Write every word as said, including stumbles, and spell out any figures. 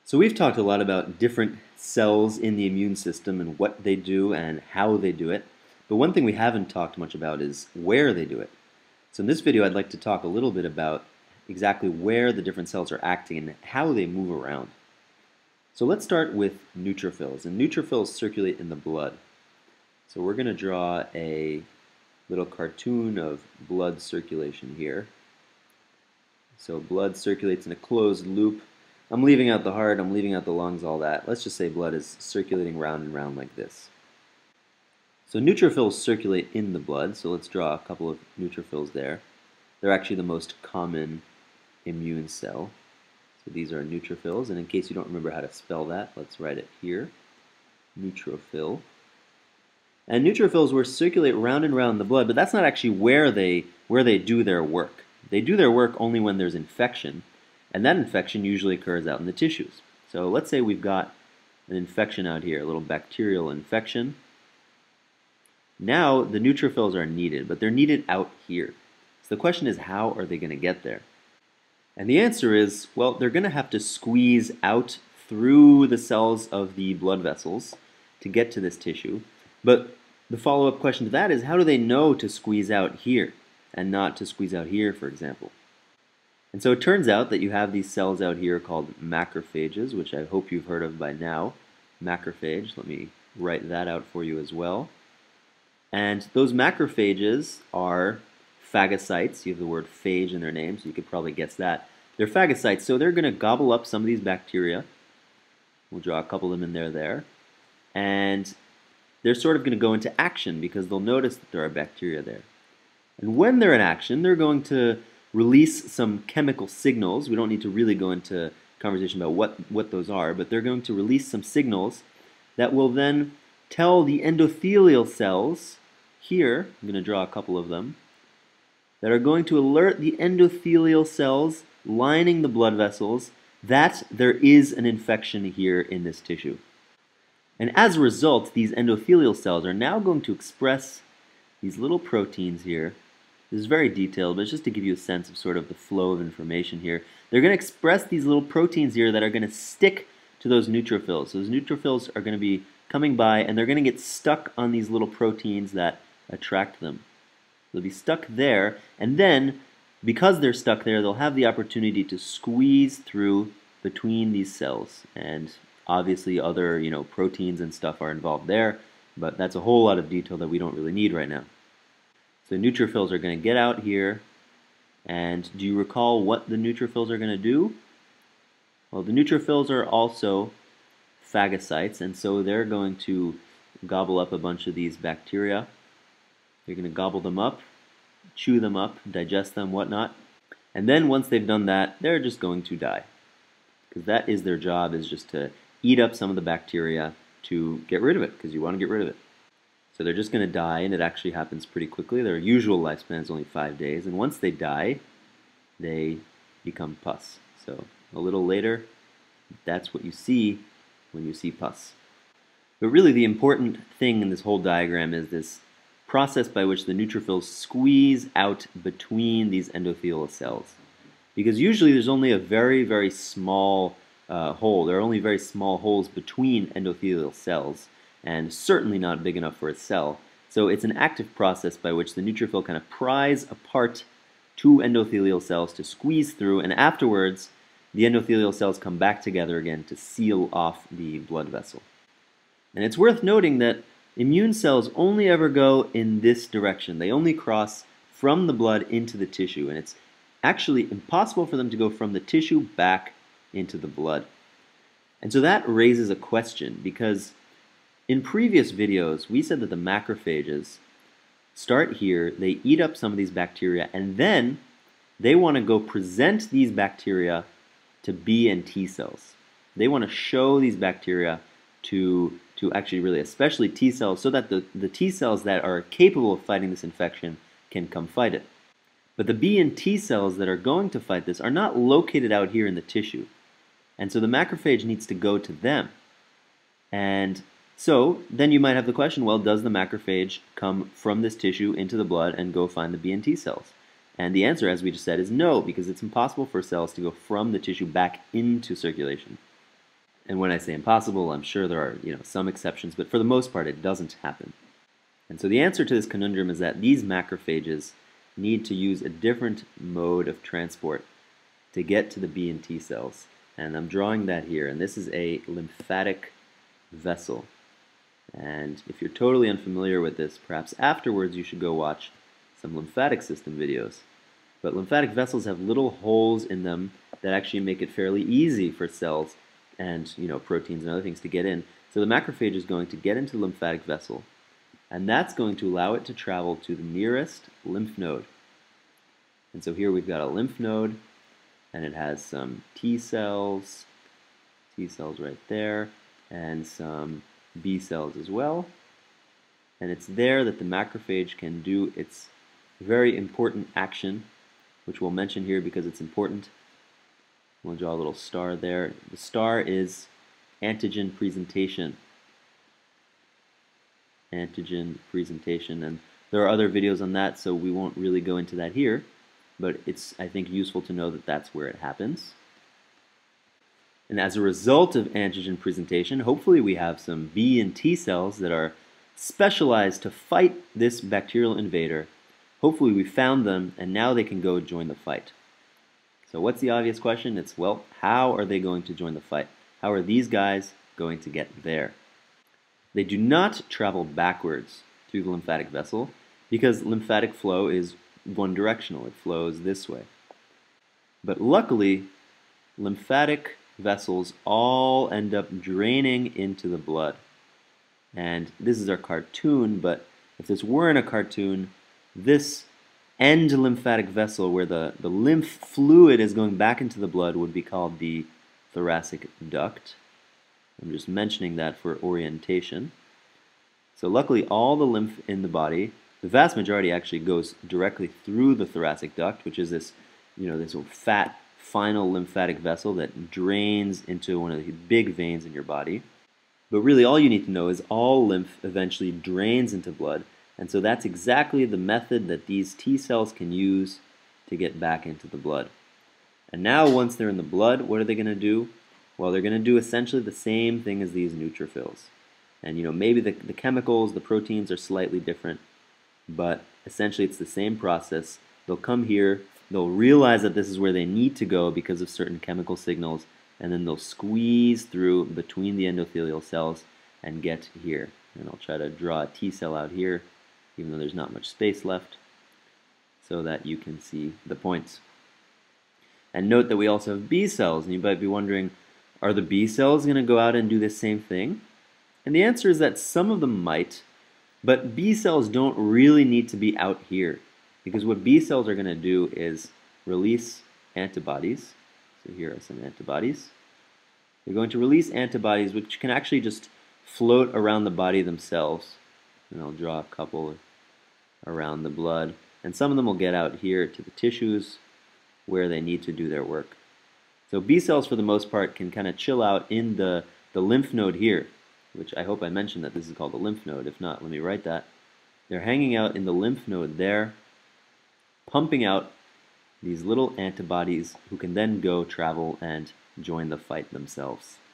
So we've talked a lot about different cells in the immune system and what they do and how they do it. But one thing we haven't talked much about is where they do it. So in this video I'd like to talk a little bit about exactly where the different cells are acting and how they move around. So let's start with neutrophils. And neutrophils circulate in the blood. So we're going to draw a little cartoon of blood circulation here. So blood circulates in a closed loop. I'm leaving out the heart, I'm leaving out the lungs, all that. Let's just say blood is circulating round and round like this. So neutrophils circulate in the blood, so let's draw a couple of neutrophils there. They're actually the most common immune cell. So these are neutrophils, and in case you don't remember how to spell that, let's write it here. Neutrophil. And neutrophils will circulate round and round the blood, but that's not actually where they, where they do their work. They do their work only when there's infection. And that infection usually occurs out in the tissues. So let's say we've got an infection out here, a little bacterial infection. Now the neutrophils are needed, but they're needed out here. So the question is, how are they going to get there? And the answer is, well, they're going to have to squeeze out through the cells of the blood vessels to get to this tissue. But the follow-up question to that is, how do they know to squeeze out here and not to squeeze out here, for example? And so it turns out that you have these cells out here called macrophages, which I hope you've heard of by now. Macrophage, let me write that out for you as well. And those macrophages are phagocytes. You have the word phage in their name, so you could probably guess that. They're phagocytes, so they're going to gobble up some of these bacteria. We'll draw a couple of them in there there. And they're sort of going to go into action because they'll notice that there are bacteria there. And when they're in action, they're going to release some chemical signals. We don't need to really go into conversation about what, what those are, but they're going to release some signals that will then tell the endothelial cells, here, I'm going to draw a couple of them, that are going to alert the endothelial cells lining the blood vessels that there is an infection here in this tissue. And as a result, these endothelial cells are now going to express these little proteins here. This is very detailed, but it's just to give you a sense of sort of the flow of information here. They're going to express these little proteins here that are going to stick to those neutrophils. So those neutrophils are going to be coming by, and they're going to get stuck on these little proteins that attract them. They'll be stuck there, and then, because they're stuck there, they'll have the opportunity to squeeze through between these cells. And obviously other, you know, proteins and stuff are involved there, but that's a whole lot of detail that we don't really need right now. So neutrophils are going to get out here, and do you recall what the neutrophils are going to do? Well, the neutrophils are also phagocytes, and so they're going to gobble up a bunch of these bacteria. They're going to gobble them up, chew them up, digest them, whatnot. And then once they've done that, they're just going to die. Because that is their job, is just to eat up some of the bacteria to get rid of it, because you want to get rid of it. So they're just going to die, and it actually happens pretty quickly. Their usual lifespan is only five days, and once they die, they become pus. So a little later, that's what you see when you see pus. But really the important thing in this whole diagram is this process by which the neutrophils squeeze out between these endothelial cells. Because usually there's only a very, very small uh, hole. There are only very small holes between endothelial cells, and certainly not big enough for a cell. So it's an active process by which the neutrophil kind of pries apart two endothelial cells to squeeze through, and afterwards the endothelial cells come back together again to seal off the blood vessel. And it's worth noting that immune cells only ever go in this direction. They only cross from the blood into the tissue, and it's actually impossible for them to go from the tissue back into the blood. And so that raises a question, because in previous videos, we said that the macrophages start here, they eat up some of these bacteria, and then they want to go present these bacteria to B and T cells. They want to show these bacteria to, to actually really, especially T cells, so that the, the T cells that are capable of fighting this infection can come fight it. But the B and T cells that are going to fight this are not located out here in the tissue. And so the macrophage needs to go to them. And so then you might have the question, well, does the macrophage come from this tissue into the blood and go find the B and T cells? And the answer, as we just said, is no, because it's impossible for cells to go from the tissue back into circulation. And when I say impossible, I'm sure there are, you know, some exceptions, but for the most part it doesn't happen. And so the answer to this conundrum is that these macrophages need to use a different mode of transport to get to the B and T cells. And I'm drawing that here, and this is a lymphatic vessel. And if you're totally unfamiliar with this, perhaps afterwards you should go watch some lymphatic system videos. But lymphatic vessels have little holes in them that actually make it fairly easy for cells and, you know, proteins and other things to get in. So the macrophage is going to get into the lymphatic vessel, and that's going to allow it to travel to the nearest lymph node. And so here we've got a lymph node, and it has some T cells, T cells right there, and some B cells as well. And it's there that the macrophage can do its very important action, which we'll mention here because it's important. We'll draw a little star there. The star is antigen presentation. Antigen presentation, and there are other videos on that, so we won't really go into that here, but it's, I think, useful to know that that's where it happens. And as a result of antigen presentation, hopefully we have some B and T cells that are specialized to fight this bacterial invader. Hopefully we found them, and now they can go join the fight. So what's the obvious question? It's, well, how are they going to join the fight? How are these guys going to get there? They do not travel backwards through the lymphatic vessel because lymphatic flow is one directional. It flows this way. But luckily, lymphatic vessels all end up draining into the blood. And this is our cartoon, but if this weren't a cartoon, this end lymphatic vessel where the, the lymph fluid is going back into the blood would be called the thoracic duct. I'm just mentioning that for orientation. So luckily all the lymph in the body, the vast majority actually goes directly through the thoracic duct, which is this, you know, this fat final lymphatic vessel that drains into one of the big veins in your body. But really all you need to know is all lymph eventually drains into blood. And so that's exactly the method that these T cells can use to get back into the blood. And now once they're in the blood, what are they going to do? Well, they're going to do essentially the same thing as these neutrophils. And you know, maybe the, the chemicals, the proteins are slightly different, but essentially it's the same process. They'll come here, they'll realize that this is where they need to go because of certain chemical signals, and then they'll squeeze through between the endothelial cells and get here. And I'll try to draw a T cell out here, even though there's not much space left, so that you can see the points. And note that we also have B cells, and you might be wondering, are the B cells going to go out and do the same thing? And the answer is that some of them might, but B cells don't really need to be out here, because what B cells are going to do is release antibodies. So here are some antibodies. They're going to release antibodies which can actually just float around the body themselves. And I'll draw a couple around the blood. And some of them will get out here to the tissues where they need to do their work. So B cells, for the most part, can kind of chill out in the, the lymph node here, which I hope I mentioned that this is called the lymph node. If not, let me write that. They're hanging out in the lymph node there, pumping out these little antibodies who can then go travel and join the fight themselves.